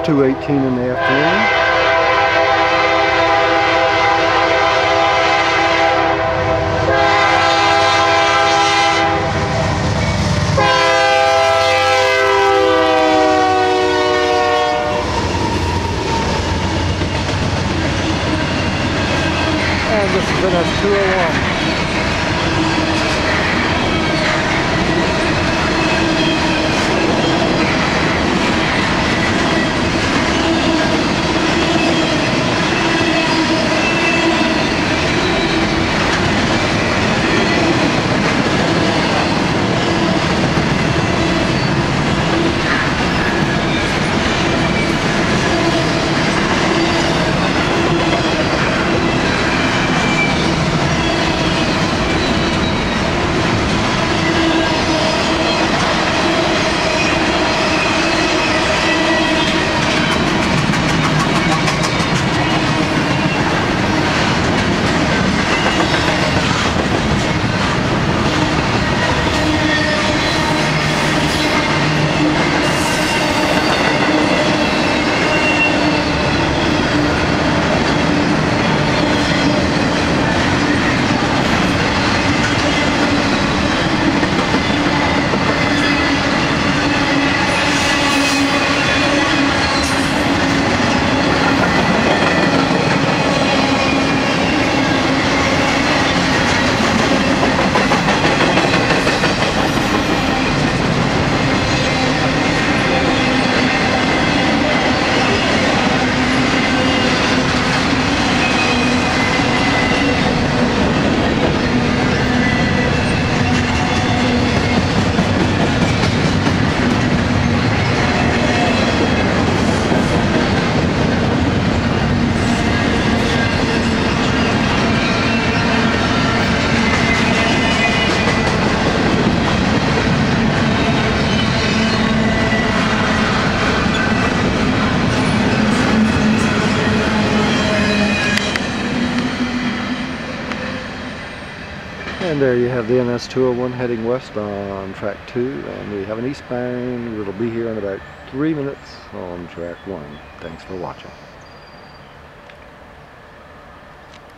It's 2:18 in the afternoon. And this is NS 201. And there you have the NS 201 heading west on track 2, and we have an eastbound that'll be here in about 3 minutes on track 1. Thanks for watching.